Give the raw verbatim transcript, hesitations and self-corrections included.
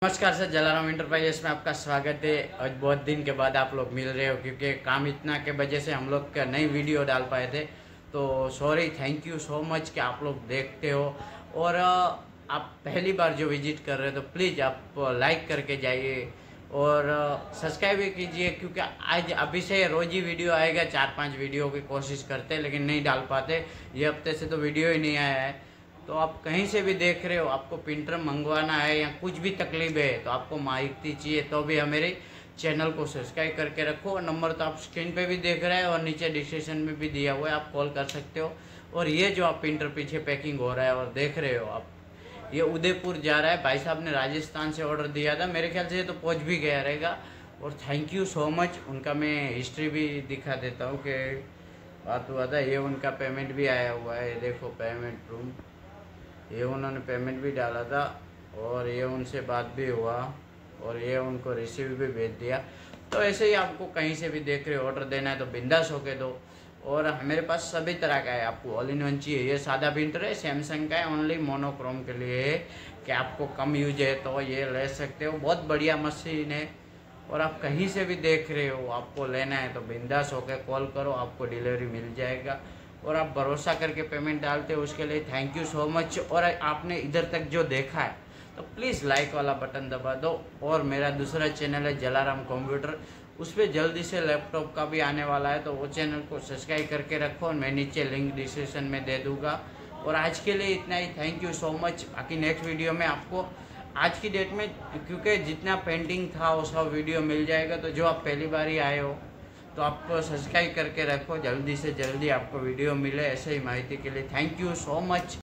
नमस्कार sir, Jalaram enterprises में आपका स्वागत है। आज बहुत दिन के बाद आप लोग मिल रहे हो क्योंकि काम इतना के वजह से हम लोग का नई वीडियो डाल पाए थे। तो sorry, thank you so much कि आप लोग देखते हो। और अ, आप पहली बार जो विजिट कर रहे हो तो प्लीज़ आप लाइक करके जाइए और सब्सक्राइब भी कीजिए, क्योंकि आज अभी से रोज ही वीडियो आएगा। चार पांच वीडियो की कोशिश करते हैं लेकिन नहीं डाल पाते। ये हफ्ते से तो वीडियो ही नहीं आया है। तो आप कहीं से भी देख रहे हो, आपको प्रिंटर मंगवाना है या कुछ भी तकलीफ है तो आपको माहिती चाहिए तो भी हमारे चैनल को सब्सक्राइब करके रखो। और नंबर तो आप स्क्रीन पे भी देख रहे हैं और नीचे डिस्क्रिप्शन में भी दिया हुआ है, आप कॉल कर सकते हो। और ये जो आप प्रिंटर पीछे पैकिंग हो रहा है और देख रहे हो आप, ये उदयपुर जा रहा है। भाई साहब ने राजस्थान से ऑर्डर दिया था, मेरे ख्याल से ये तो पहुँच भी गया रहेगा। और थैंक यू सो मच। उनका मैं हिस्ट्री भी दिखा देता हूँ कि बात हुआ था। ये उनका पेमेंट भी आया हुआ है, ये देखो पेमेंट प्रूफ, ये उन्होंने पेमेंट भी डाला था और ये उनसे बात भी हुआ और ये उनको रिसीव भी भेज दिया। तो ऐसे ही आपको कहीं से भी देख रहे हो, ऑर्डर देना है तो बिंदास होके दो। और मेरे पास सभी तरह का है, आपको ऑल इन वन चाहिए। ये सादा प्रिंटर है, सैमसंग का है, ओनली मोनोक्रोम के लिए है कि आपको कम यूज है तो ये ले सकते हो। बहुत बढ़िया मशीन है और आप कहीं से भी देख रहे हो, आपको लेना है तो बिंदास होकर कॉल करो, आपको डिलीवरी मिल जाएगा। और आप भरोसा करके पेमेंट डालते हो उसके लिए थैंक यू सो मच। और आपने इधर तक जो देखा है तो प्लीज़ लाइक वाला बटन दबा दो। और मेरा दूसरा चैनल है जलाराम कंप्यूटर, उस पर जल्दी से लैपटॉप का भी आने वाला है, तो वो चैनल को सब्सक्राइब करके रखो और मैं नीचे लिंक डिस्क्रिप्शन में दे दूँगा। और आज के लिए इतना ही, थैंक यू सो मच। बाकी नेक्स्ट वीडियो में आपको आज की डेट में, क्योंकि जितना पेंटिंग था वो सब वीडियो मिल जाएगा। तो जो आप पहली बार ही आए हो तो आप सब्सक्राइब करके रखो, जल्दी से जल्दी आपको वीडियो मिले। ऐसे ही माहिती के लिए थैंक यू सो मच।